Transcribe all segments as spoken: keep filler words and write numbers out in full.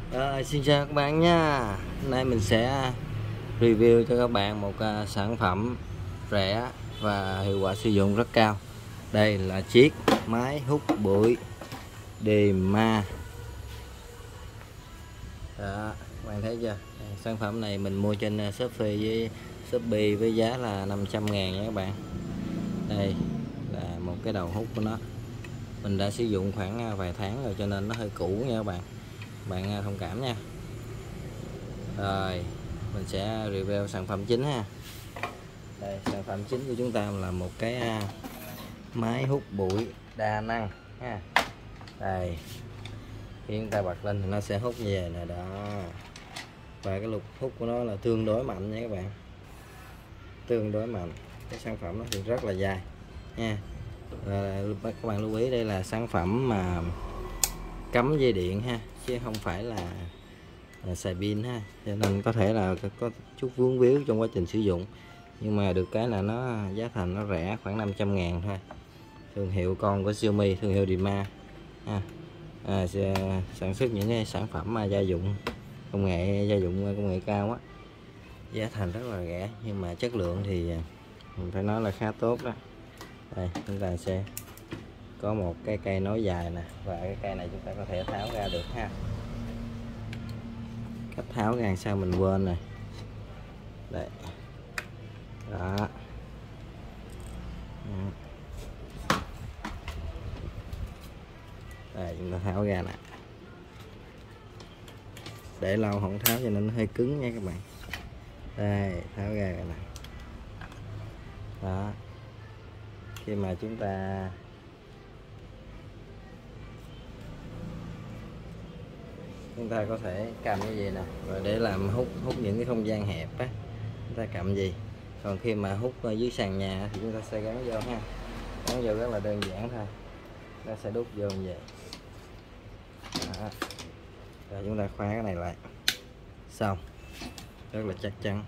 Rồi, xin chào các bạn nha. Hôm nay mình sẽ review cho các bạn một uh, sản phẩm rẻ và hiệu quả sử dụng rất cao. Đây là chiếc máy hút bụi Dyma. Đó, các bạn thấy chưa? Đây, sản phẩm này mình mua trên Shopee với Shopee với giá là năm trăm ngàn nha các bạn. Đây là một cái đầu hút của nó. Mình đã sử dụng khoảng vài tháng rồi cho nên nó hơi cũ nha các bạn. Bạn thông cảm nha. Rồi mình sẽ review sản phẩm chính ha. Đây, sản phẩm chính của chúng ta là một cái máy hút bụi đa năng ha. Đây, khi chúng ta bật lên thì nó sẽ hút như vậy nè đó. Và cái lực hút của nó là tương đối mạnh nha các bạn, tương đối mạnh. Cái sản phẩm nó thì rất là dài nha. À, các bạn lưu ý đây là sản phẩm mà cắm dây điện ha, chứ không phải là À, xài pin ha, cho nên có thể là có chút vướng víu trong quá trình sử dụng, nhưng mà được cái là nó giá thành nó rẻ, khoảng năm trăm ngàn thôi. Thương hiệu con của Xiaomi, thương hiệu Dyma ha. À, sản xuất những cái sản phẩm mà gia dụng công nghệ gia dụng công nghệ cao á, giá thành rất là rẻ nhưng mà chất lượng thì mình phải nói là khá tốt đó. Đây chúng ta sẽ có một cái cây nối dài nè, và cái cây này chúng ta có thể tháo ra được ha. Cách tháo ra sao mình quên rồi. Đây đó. Đây chúng ta tháo ra nè, để lâu không tháo cho nên nó hơi cứng nha các bạn. Đây tháo ra rồi nè đó. Khi mà chúng ta chúng ta có thể cầm cái gì nè, rồi để làm hút hút những cái không gian hẹp á, chúng ta cầm gì. Còn khi mà hút ở dưới sàn nhà thì chúng ta sẽ gắn vô ha, gắn vô rất là đơn giản thôi, ta sẽ đút vô như vậy đó. Rồi chúng ta khóa cái này lại xong, rất là chắc chắn.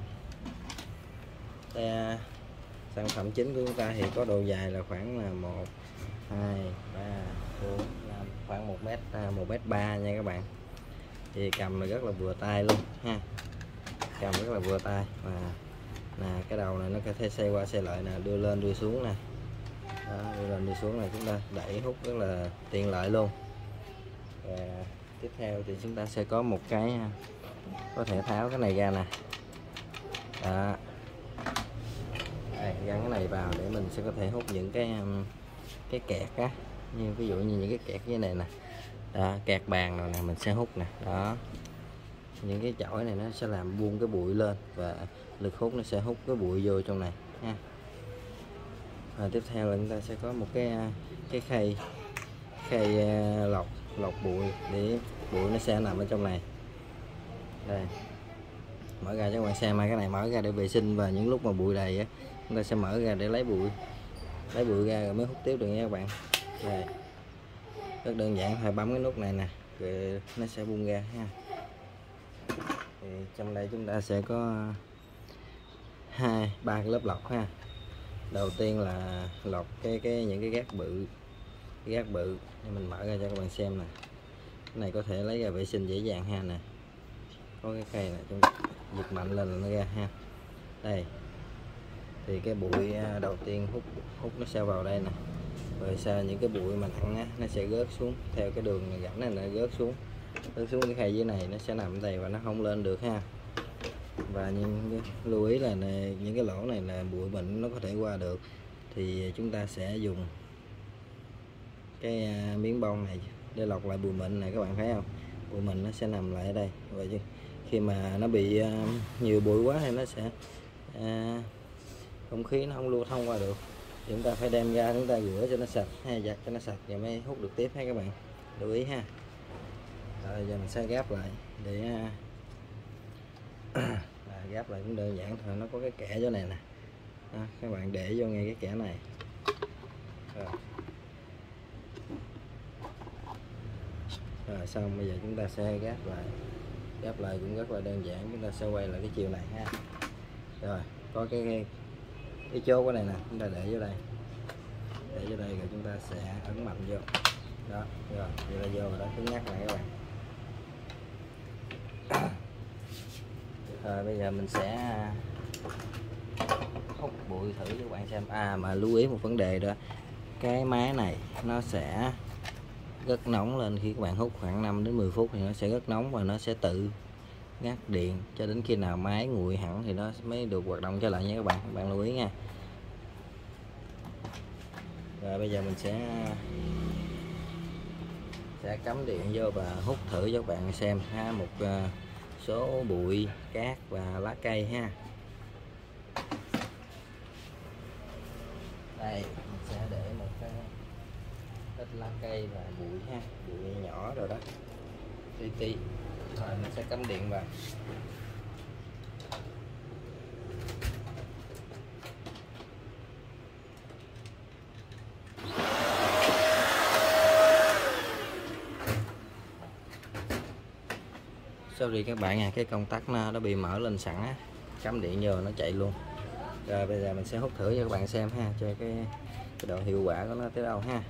Đây, sản phẩm chính của chúng ta thì có độ dài là khoảng là một hai ba bốn năm, khoảng một mét một mét ba nha các bạn. Thì cầm là rất là vừa tay luôn ha, cầm rất là vừa tay. Và nè, cái đầu này nó có thể xoay qua xoay lại nè, đưa lên đưa xuống nè đó, đưa lên đưa xuống này, chúng ta đẩy hút rất là tiện lợi luôn. Và tiếp theo thì chúng ta sẽ có một cái có thể tháo cái này ra nè đó. Đây, gắn cái này vào để mình sẽ có thể hút những cái cái kẹt á, như ví dụ như những cái kẹt như này nè đó, kẹt bàn rồi nè mình sẽ hút nè đó. Những cái chổi này nó sẽ làm buông cái bụi lên và lực hút nó sẽ hút cái bụi vô trong này ha. Và tiếp theo là chúng ta sẽ có một cái cái khay khay lọc lọc bụi, để bụi nó sẽ nằm ở trong này. Đây, mở ra cho các bạn xem, hai cái này mở ra để vệ sinh, và những lúc mà bụi đầy á chúng ta sẽ mở ra để lấy bụi lấy bụi ra rồi mới hút tiếp được nha các bạn. Đây, rất đơn giản thôi, bấm cái nút này nè rồi nó sẽ bung ra ha. Thì trong đây chúng ta sẽ có hai ba cái lớp lọc ha. Đầu tiên là lọc cái cái những cái gác bự, cái gác bự để mình mở ra cho các bạn xem nè. Cái này có thể lấy ra vệ sinh dễ dàng ha. Nè, có cái khay này, chúng ta giật mạnh lên là nó ra ha. Đây thì cái bụi đầu tiên hút hút nó sẽ vào đây nè, rồi sau những cái bụi mà nặng á, nó sẽ rớt xuống theo cái đường rãnh này, nó rớt xuống rớt xuống cái khay dưới này, nó sẽ nằm ở đây và nó không lên được ha. Và những lưu ý là này, những cái lỗ này là bụi mịn nó có thể qua được, thì chúng ta sẽ dùng cái miếng bông này để lọc lại bụi mịn này. Các bạn thấy không, bụi mịn nó sẽ nằm lại ở đây. Vậy chứ khi mà nó bị nhiều bụi quá thì nó sẽ à, không khí nó không lưu thông qua được, thì chúng ta phải đem ra chúng ta rửa cho nó sạch hay giặt cho nó sạch rồi mới hút được tiếp ha các bạn, lưu ý ha. Rồi giờ mình sẽ gáp lại để à, gáp lại cũng đơn giản thôi, nó có cái kẽ chỗ này nè đó, các bạn để vô ngay cái kẽ này rồi. Rồi xong bây giờ chúng ta sẽ gáp lại, gáp lại cũng rất là đơn giản, chúng ta sẽ quay lại cái chiều này ha. Rồi có cái cái, cái chốt cái này nè, chúng ta để vô đây, để vô đây rồi chúng ta sẽ ấn mạnh vô đó. Rồi vậy là vô rồi đó, cứng nhắc này các bạn. Rồi bây giờ mình sẽ hút bụi thử cho các bạn xem. À mà lưu ý một vấn đề đó, cái máy này nó sẽ rất nóng lên khi các bạn hút khoảng năm đến mười phút thì nó sẽ rất nóng và nó sẽ tự ngắt điện cho đến khi nào máy nguội hẳn thì nó mới được hoạt động trở lại nha các bạn. Các bạn lưu ý nha. Rồi bây giờ mình sẽ sẽ cắm điện vô và hút thử cho các bạn xem ha, một uh, số bụi cát và lá cây ha. Đây mình sẽ để một cái ít lá cây và bụi ha, bụi nhỏ rồi đó, tí tí. Rồi mình sẽ cắm điện vào. Sorry các bạn nha, cái công tắc nó, nó bị mở lên sẵn á, cắm điện vô nó chạy luôn. Rồi bây giờ mình sẽ hút thử cho các bạn xem ha, cho cái, cái độ hiệu quả của nó tới đâu ha.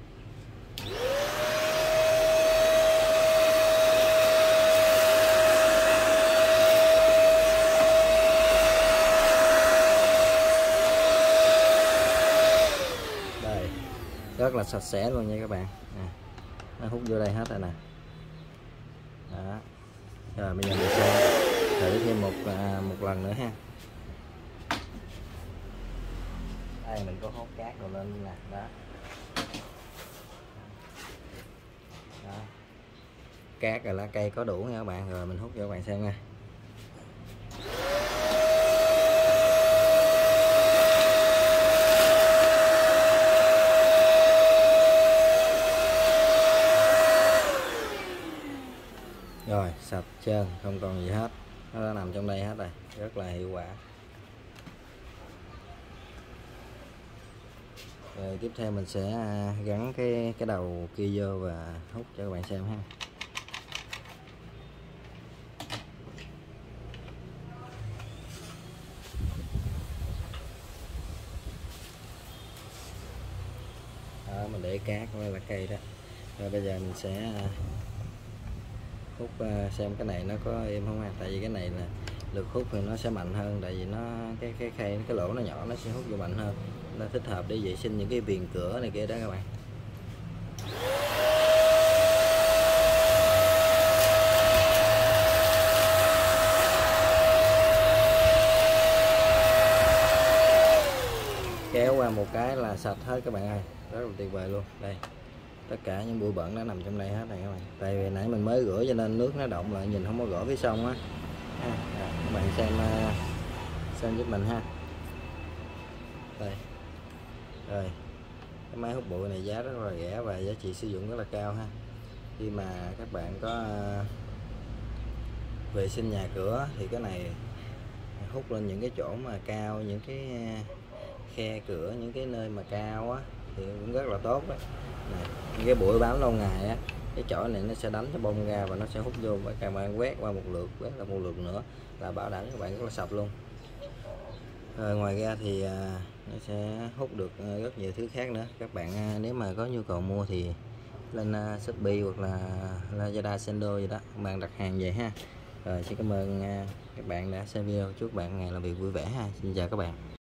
Đây, rất là sạch sẽ luôn nha các bạn. À, nó hút vô đây hết rồi nè. Đó. Rồi bây giờ mình sẽ thử thêm một à, một lần nữa ha. Đây mình có hốt cát rồi lên nè, đó. Đó. Cát rồi lá cây có đủ nha các bạn. Rồi mình hút cho các bạn xem nha. Rồi sạch trơn, không còn gì hết, nó đã nằm trong đây hết rồi, rất là hiệu quả. Rồi tiếp theo mình sẽ gắn cái cái đầu kia vô và hút cho các bạn xem ha. Đó, mình để cát với lá cây đó. Rồi bây giờ mình sẽ hút xem cái này nó có êm không ha, tại vì cái này là lực hút thì nó sẽ mạnh hơn, tại vì nó cái cái khay cái lỗ nó nhỏ, nó sẽ hút vô mạnh hơn, nó thích hợp để vệ sinh những cái viền cửa này kia đó các bạn. Kéo qua một cái là sạch hết các bạn ơi, rất là tuyệt vời luôn. Đây, tất cả những bụi bẩn nó nằm trong đây hết này các bạn. Tại vì nãy mình mới rửa cho nên nước nó động lại, nhìn không có rõ phía sông á. À, à, các bạn xem xem giúp mình ha. Đây. Rồi. Cái máy hút bụi này giá rất là rẻ và giá trị sử dụng rất là cao ha. Khi mà các bạn có vệ sinh nhà cửa thì cái này hút lên những cái chỗ mà cao, những cái khe cửa, những cái nơi mà cao á thì cũng rất là tốt đó. Này, những cái bụi bám lâu ngày á, cái chổi này nó sẽ đánh cho bông ra và nó sẽ hút vô, và các bạn quét qua một lượt, quét là một lượt nữa là bảo đảm các bạn rất là sạch luôn. Rồi ngoài ra thì à, nó sẽ hút được rất nhiều thứ khác nữa. Các bạn à, nếu mà có nhu cầu mua thì lên uh, Shopee hoặc là Lazada, Sendo gì đó, các bạn đặt hàng về ha. Rồi xin cảm ơn uh, các bạn đã xem video, chúc bạn ngày làm việc vui vẻ ha. Xin chào các bạn.